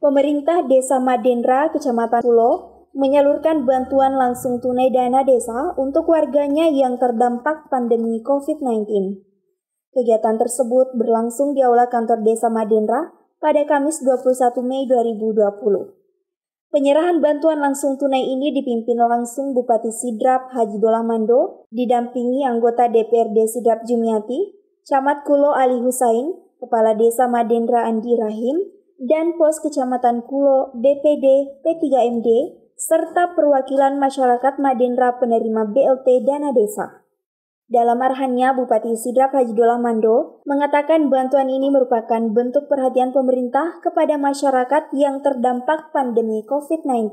Pemerintah Desa Madendra, Kecamatan Kulo, menyalurkan bantuan langsung tunai dana desa untuk warganya yang terdampak pandemi COVID-19. Kegiatan tersebut berlangsung di Aula Kantor Desa Madendra pada Kamis 21 Mei 2020. Penyerahan bantuan langsung tunai ini dipimpin langsung Bupati Sidrap Haji Dolah Mando, didampingi anggota DPRD Sidrap Jumiati, Camat Kulo Ali Husain, Kepala Desa Madendra Andi Rahim, dan Pos Kecamatan Kulo BPD P3MD, serta perwakilan masyarakat Madendra penerima BLT Dana Desa. Dalam arahannya, Bupati Sidrap Haji Dolah Mando mengatakan bantuan ini merupakan bentuk perhatian pemerintah kepada masyarakat yang terdampak pandemi COVID-19.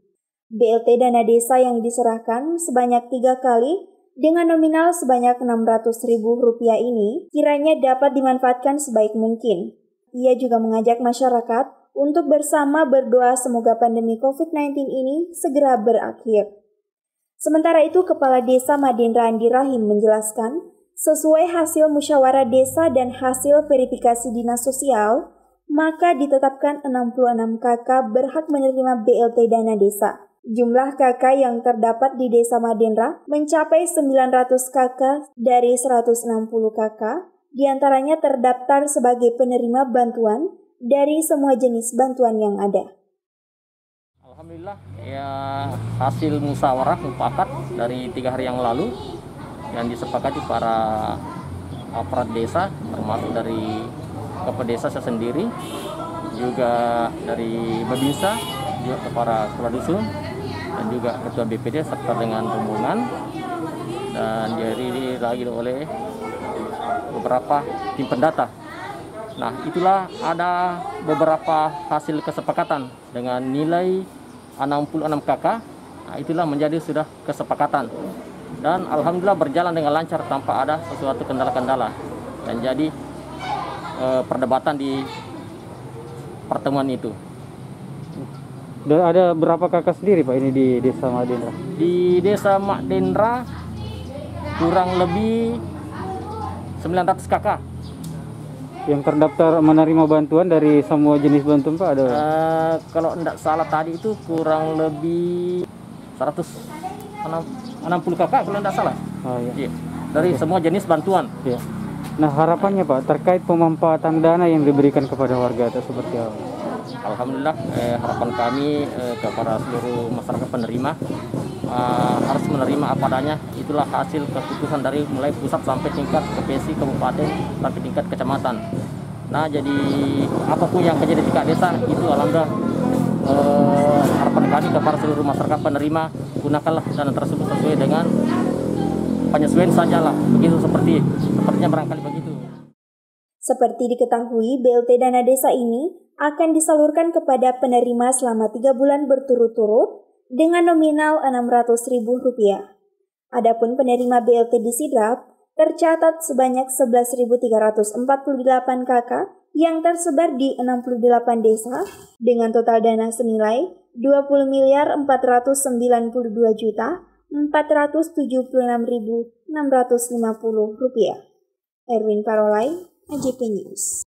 BLT Dana Desa yang diserahkan sebanyak 3 kali dengan nominal sebanyak Rp600.000 ini kiranya dapat dimanfaatkan sebaik mungkin. Ia juga mengajak masyarakat untuk bersama berdoa semoga pandemi COVID-19 ini segera berakhir. Sementara itu, Kepala Desa Madendra Andi Rahim menjelaskan, sesuai hasil musyawarah desa dan hasil verifikasi dinas sosial, maka ditetapkan 66 KK berhak menerima BLT Dana Desa. Jumlah KK yang terdapat di Desa Madendra mencapai 900 KK dari 160 KK, diantaranya terdaftar sebagai penerima bantuan dari semua jenis bantuan yang ada. Alhamdulillah, ya hasil musyawarah mufakat dari 3 hari yang lalu yang disepakati para aparat desa, termasuk dari kepala desa saya sendiri, juga dari Babinsa, juga para kepala dusun, dan juga ketua BPD serta dengan rombongan, dan dihadiri lagi oleh beberapa tim pendata. Nah, itulah ada beberapa hasil kesepakatan dengan nilai 66 KK. Nah, itulah menjadi sudah kesepakatan. Dan alhamdulillah berjalan dengan lancar tanpa ada sesuatu kendala-kendala. Dan jadi perdebatan di pertemuan itu. Dan ada berapa kakak sendiri Pak ini di Desa Madendra? Di Desa Madendra kurang lebih 900 KK. Yang terdaftar menerima bantuan dari semua jenis bantuan Pak ada? Kalau tidak salah tadi itu kurang lebih 160 KK kalau tidak salah. Oh, iya. Dari semua jenis bantuan. Iya. Nah, harapannya Pak terkait pemanfaatan dana yang diberikan kepada warga itu seperti apa? Alhamdulillah, harapan kami kepada seluruh masyarakat penerima harus menerima apa adanya. Itulah hasil keputusan dari mulai pusat sampai tingkat provinsi, kabupaten, sampai tingkat kecamatan. Nah, jadi apapun yang terjadi di tingkat desa itu alhamdulillah harapan kami kepada seluruh masyarakat penerima, gunakanlah dana tersebut sesuai dengan penyesuaian sajalah. Begitu sepertinya barangkali begitu. Seperti diketahui, BLT Dana Desa ini akan disalurkan kepada penerima selama 3 bulan berturut-turut dengan nominal Rp600.000. Adapun penerima BLT di Sidrap tercatat sebanyak 11.348 KK yang tersebar di 68 desa dengan total dana senilai Rp20.492.476.650. Erwin Parolai, AJP News.